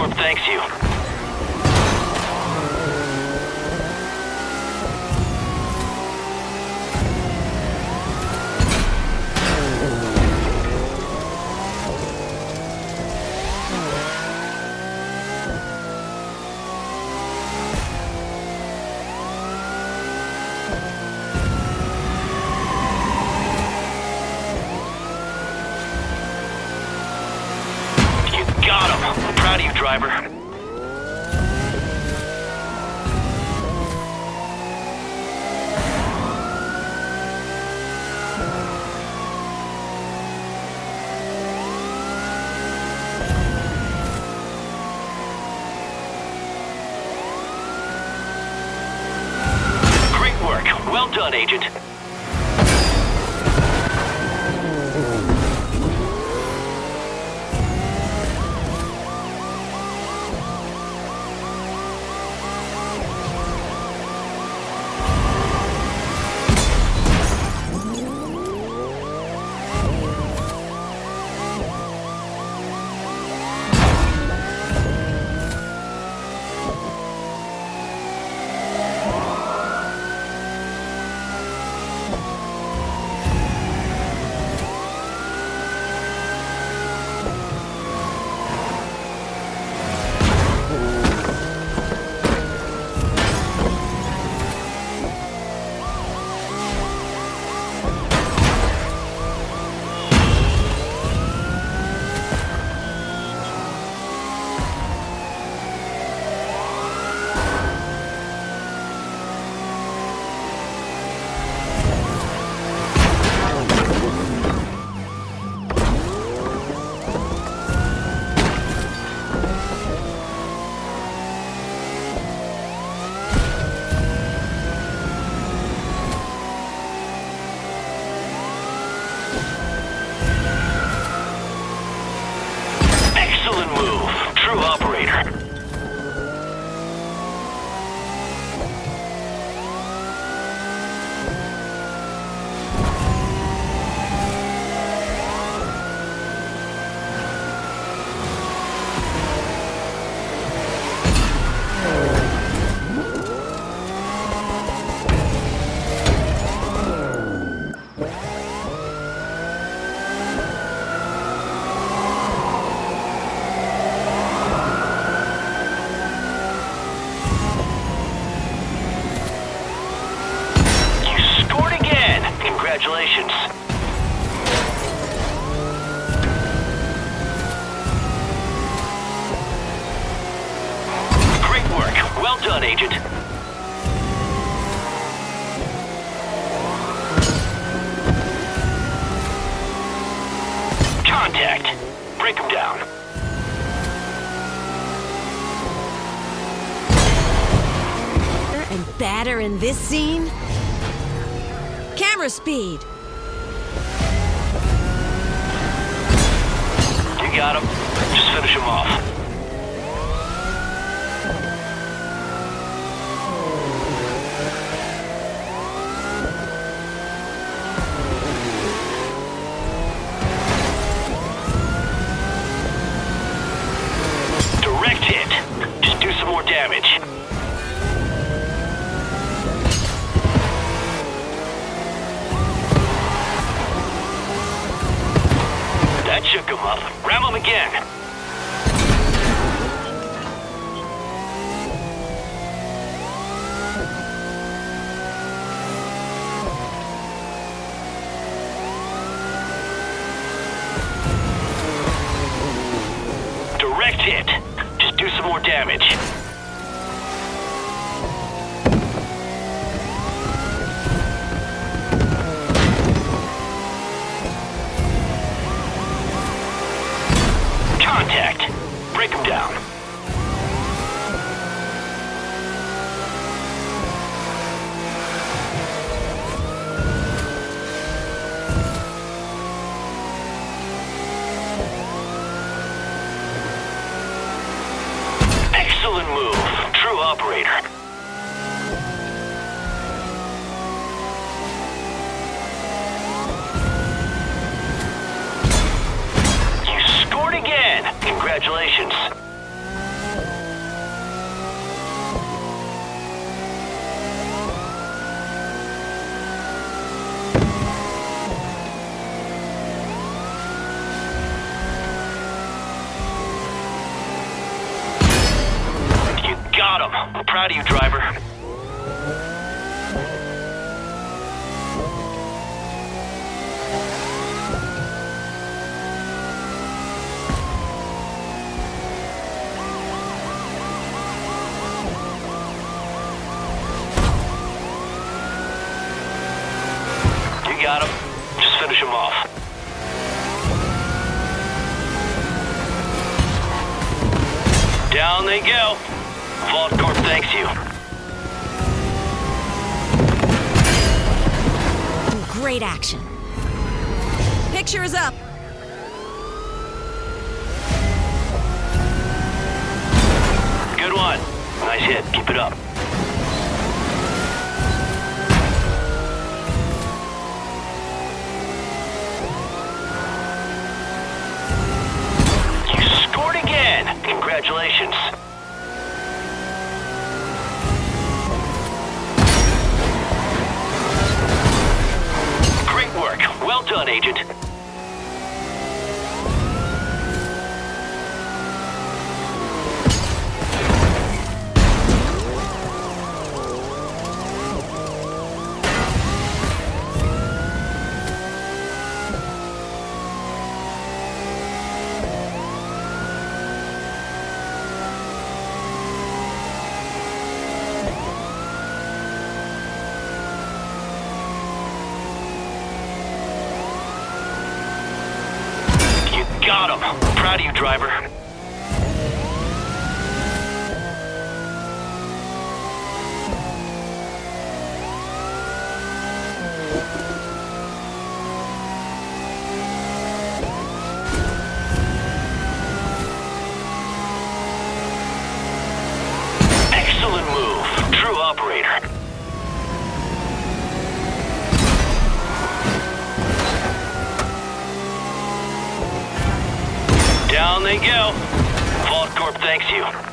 Corp thanks you. Got him. I'm proud of you, driver. Great work. Well done, Agent. Excellent move. True operator. Congratulations. Great work. Well done, Agent. Contact. Break him down. And badder in this scene? Camera speed! You got him. Just finish him off. Direct hit. Just do some more damage. That shook him up. Ram him again. Direct hit. Just do some more damage. Contact. Break him down. Excellent move. True operator. You scored again. Congratulations. got him. We're proud of you, driver. You got him. Just finish him off. Down they go. Vault Corp thanks you. Great action. Picture is up. Good one. Nice hit. Keep it up. You scored again. Congratulations. Great work. Well done, Agent. Got him. Proud of you, driver. Excellent move. True operator. Down they go. Vault Corp thanks you.